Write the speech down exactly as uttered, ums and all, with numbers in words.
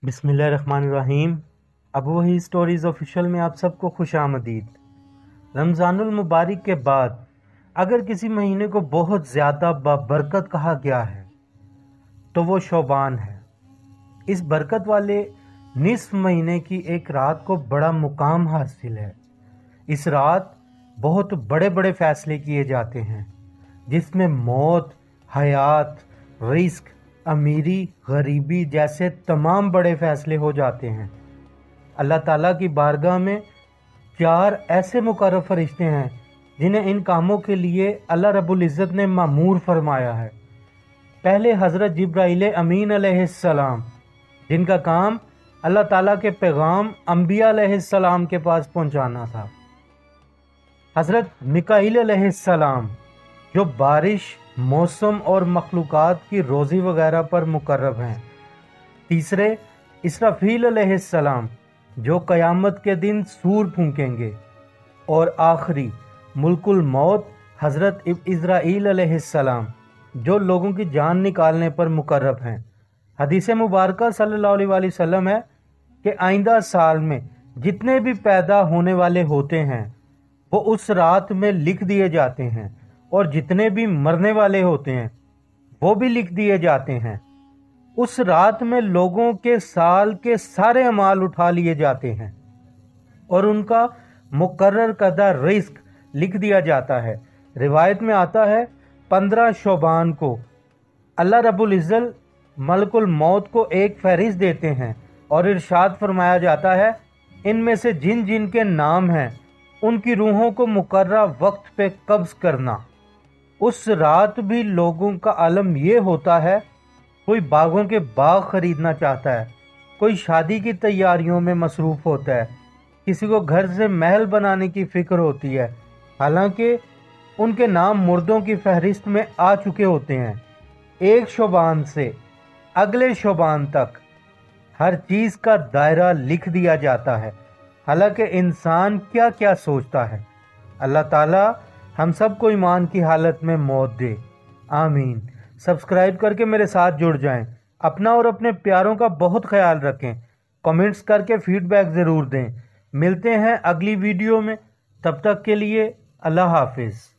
بسم اللہ الرحمن الرحیم۔ ابو وحی سٹوریز آفیشیل میں آپ سب کو خوش آمدید۔ رمضان المبارک کے بعد اگر کسی مہینے کو بہت زیادہ بابرکت کہا گیا ہے تو وہ شعبان ہے۔ اس برکت والے نصف مہینے کی ایک رات کو بڑا مقام حاصل ہے۔ اس رات بہت بڑے بڑے فیصلے کیے جاتے ہیں جس میں موت، حیات، رزق، امیری، غریبی جیسے تمام بڑے فیصلے ہو جاتے ہیں۔ اللہ تعالیٰ کی بارگاہ میں چار ایسے مقرر فرشتے ہیں جنہیں ان کاموں کے لیے اللہ رب العزت نے مامور فرمایا ہے۔ پہلے حضرت جبرائیل امین علیہ السلام، جن کا کام اللہ تعالیٰ کے پیغام انبیاء علیہ السلام کے پاس پہنچانا تھا۔ حضرت میکائیل علیہ السلام، جو بارش، موسم اور مخلوقات کی روزی وغیرہ پر مقرب ہیں۔ تیسرے اسرافیل علیہ السلام، جو قیامت کے دن سور پھونکیں گے۔ اور آخری ملک الموت حضرت عزرائیل علیہ السلام، جو لوگوں کی جان نکالنے پر مقرب ہیں۔ حدیث مبارکہ صلی اللہ علیہ وآلہ وسلم ہے کہ آئندہ سال میں جتنے بھی پیدا ہونے والے ہوتے ہیں وہ اس رات میں لکھ دیے جاتے ہیں، اور جتنے بھی مرنے والے ہوتے ہیں وہ بھی لکھ دیے جاتے ہیں۔ اس رات میں لوگوں کے سال کے سارے اعمال اٹھا لیے جاتے ہیں اور ان کا مقرر کردہ رزق لکھ دیا جاتا ہے۔ روایت میں آتا ہے پندرہ شعبان کو اللہ رب العزت ملک الموت کو ایک فہرست دیتے ہیں اور ارشاد فرمایا جاتا ہے ان میں سے جن جن کے نام ہیں ان کی روحوں کو مقررہ وقت پہ قبض کرنا۔ اس رات بھی لوگوں کا عالم یہ ہوتا ہے، کوئی باغوں کے باغ خریدنا چاہتا ہے، کوئی شادی کی تیاریوں میں مصروف ہوتا ہے، کسی کو گھر سے محل بنانے کی فکر ہوتی ہے، حالانکہ ان کے نام مردوں کی فہرست میں آ چکے ہوتے ہیں۔ ایک شعبان سے اگلے شعبان تک ہر چیز کا دائرہ لکھ دیا جاتا ہے، حالانکہ انسان کیا کیا سوچتا ہے۔ اللہ تعالیٰ ہم سب کو ایمان کی حالت میں موت دے، آمین۔ سبسکرائب کر کے میرے ساتھ جڑ جائیں، اپنا اور اپنے پیاروں کا بہت خیال رکھیں، کمنٹس کر کے فیڈ بیک ضرور دیں۔ ملتے ہیں اگلی ویڈیو میں، تب تک کے لیے اللہ حافظ۔